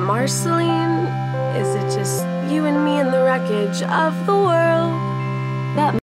Marceline? Is it just you and me in the wreckage of the world?